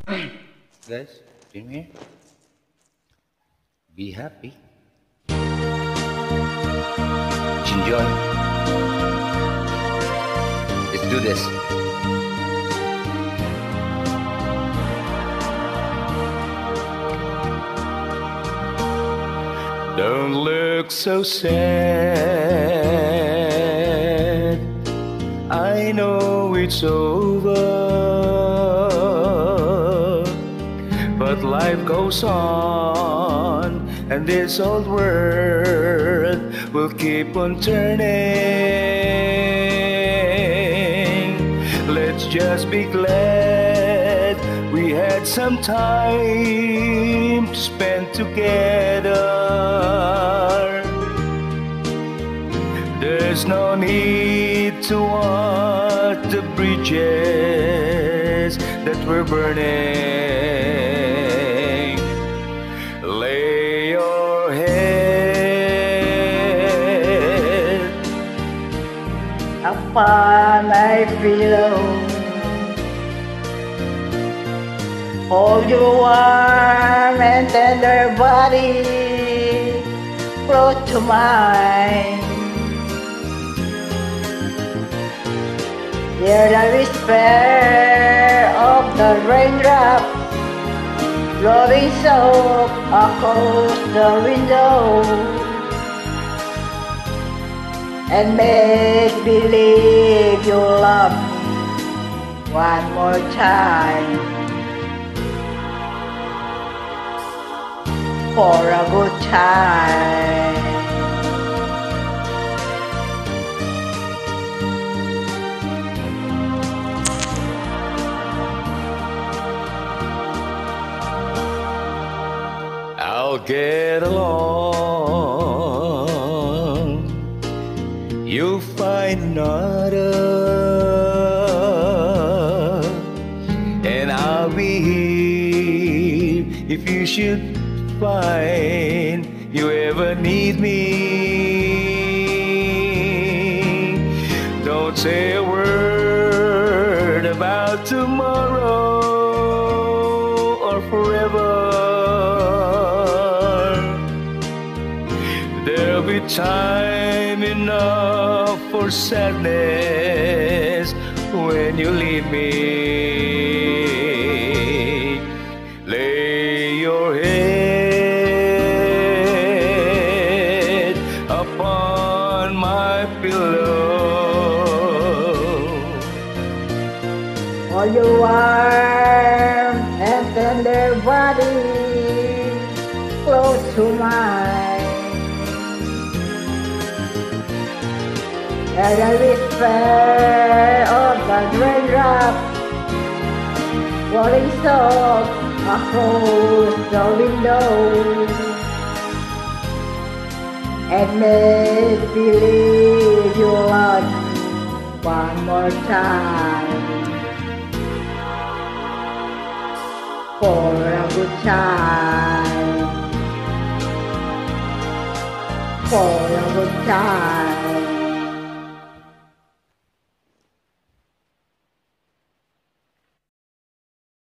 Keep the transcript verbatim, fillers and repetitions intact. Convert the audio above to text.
Guys, in here. Be happy. Enjoy. Let's do this. Don't look so sad. I know it's over, but life goes on, and this old world will keep on turning. Let's just be glad we had some time to spend together. There's no need to watch the bridges that were burning. Lay your head upon my pillow, hold your warm and tender body close to mine. Hear the whisper of the raindrop blowing soft across the window, and make believe you love me one more time, for a good time. I'll get along, you'll find another, and I'll be here if you should find you ever need me. Don't say a word about tomorrow or forever. There'll be time enough for sadness when you leave me. Lay your head upon my pillow, All your warm and tender body close to mine. And the whisper of the raindrop falling soft across the window, and make believe you love me one more time, for a good time, for a good time.